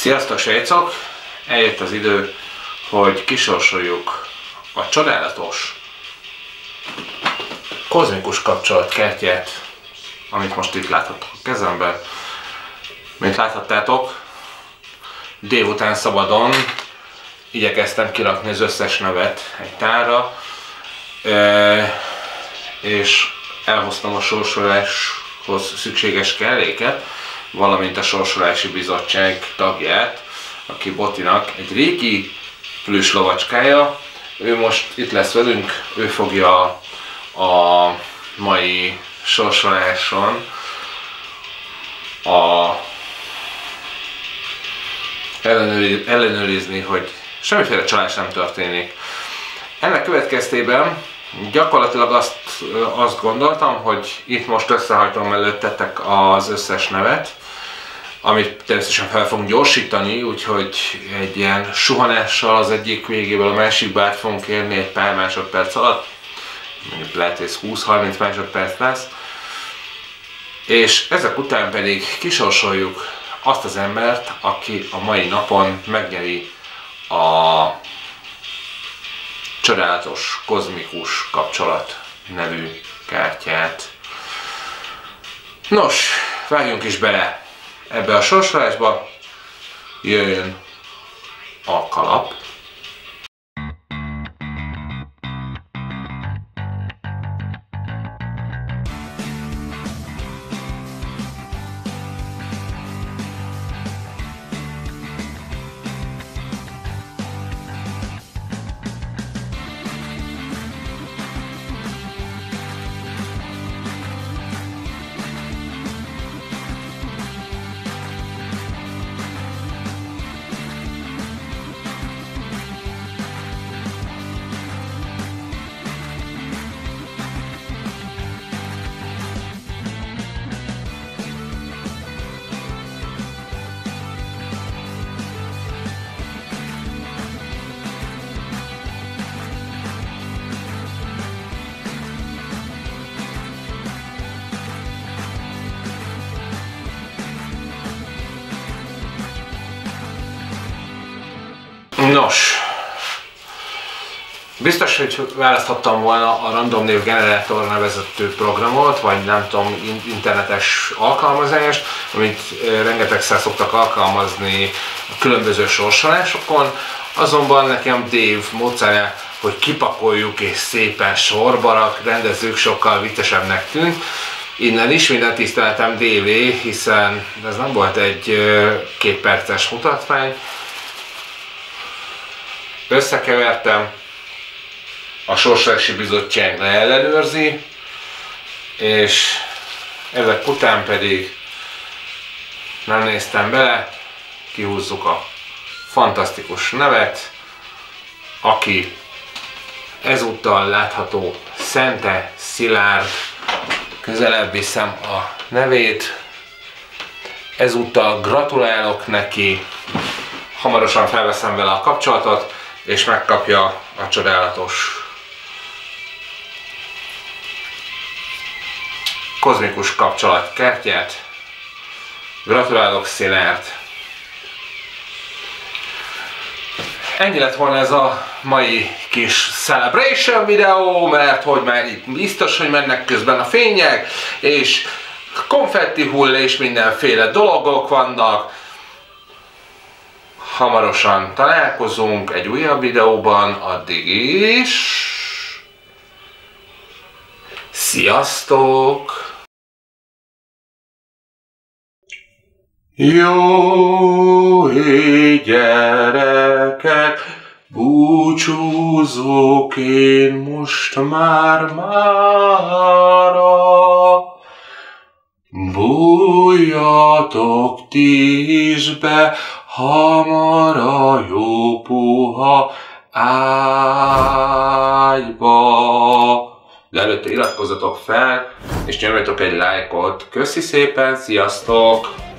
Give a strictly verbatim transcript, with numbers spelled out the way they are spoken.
Sziasztok srácok! Eljött az idő, hogy kisorsoljuk a csodálatos kozmikus kapcsolatkártyát, amit most itt láthatok a kezemben. Mint láthattátok, délután szabadon igyekeztem kirakni az összes nevet egy tárra, és elhoztam a sorsoláshoz szükséges kelléket, valamint a sorsolási bizottság tagját, aki Botinak egy régi plüss lovacskája. Ő most itt lesz velünk, ő fogja a mai sorsoláson a ellenőrizni, hogy semmiféle csalás nem történik. Ennek következtében gyakorlatilag azt, azt gondoltam, hogy itt most összehajtom előttetek az összes nevet, amit természetesen fel fogunk gyorsítani, úgyhogy egy ilyen suhanással az egyik végéből a másikba át fogunk érni egy pár másodperc alatt. Mondjuk lehet, hogy ez húsz-harminc másodperc lesz. És ezek után pedig kisorsoljuk azt az embert, aki a mai napon megnyeri a csodálatos kozmikus kapcsolat nevű kártyát. Nos, vágjunk is bele ebbe a sorsolásba, jöjjön a kalap. Nos, biztos, hogy választhattam volna a Random Név Generator nevezető programot, vagy nem tudom, internetes alkalmazást, amit rengetegszer szoktak alkalmazni a különböző sorsolásokon, azonban nekem Dave módszere, hogy kipakoljuk és szépen sorba rendezzük, sokkal viccesebbnek tűnt. Innen is minden tiszteletem Dave-é, hiszen ez nem volt egy két perces mutatvány. Összekevertem, a sorsolási bizottság leellenőrzi, és ezek után pedig nem néztem bele, kihúzzuk a fantasztikus nevet, aki ezúttal látható Szente Szilárd, közelebb viszem a nevét, ezúttal gratulálok neki, hamarosan felveszem vele a kapcsolatot, és megkapja a csodálatos kozmikus kapcsolat kártyát. Gratulálok, Szilárd! Ennyi lett volna ez a mai kis celebration videó, mert hogy már itt biztos, hogy mennek közben a fények, és konfetti hull és mindenféle dolgok vannak. Hamarosan találkozunk egy újabb videóban, addig is. Sziasztok! Jó hét gyerekek, búcsúzok én most már mára. Bújjatok ti is be hamar a jó puha ágyba. De előtte iratkozzatok fel, és nyomjatok egy lájkot. Köszi szépen, sziasztok!